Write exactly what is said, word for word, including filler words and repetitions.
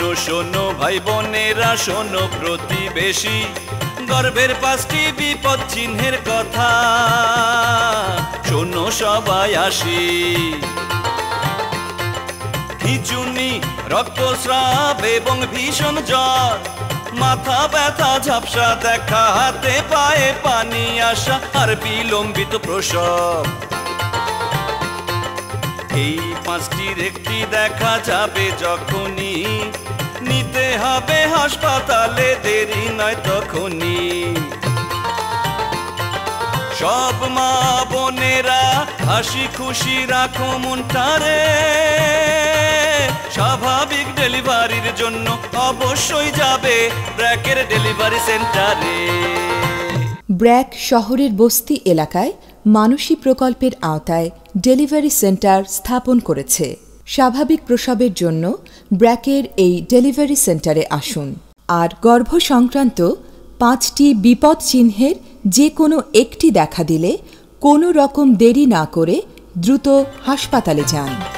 শোনো শোনো ভাই বোনেরা, শোনো প্রতিবেশী, গর্ভের পাঁচটি বিপদ চিহ্নের কথা শোনো সবাই আসি। খিঁচুনি, রক্তস্রাব এবং ভীষণ জ্বর, মাথা ব্যথা, ঝাপসা দেখা, হাতে পায়ে পানি আসা আর বিলম্বিত প্রসব, এই পাঁচটির একটি দেখা যাবে যখনই, নিতে হবে হাসপাতালে, দেরি নয় তখনই। সব মা বোনেরা হাসি খুশি রাখো মনটারে, স্বাভাবিক ডেলিভারির জন্য অবশ্যই যাবে ব্র্যাকের ডেলিভারি সেন্টারে। ব্র্যাক শহরের বস্তি এলাকায় মানসী প্রকল্পের আওতায় ডেলিভারি সেন্টার স্থাপন করেছে। স্বাভাবিক প্রসবের জন্য ব্র্যাকের এই ডেলিভারি সেন্টারে আসুন আর গর্ভ সংক্রান্ত পাঁচটি বিপদ চিহ্নের যে কোনো একটি দেখা দিলে কোনো রকম দেরি না করে দ্রুত হাসপাতালে যান।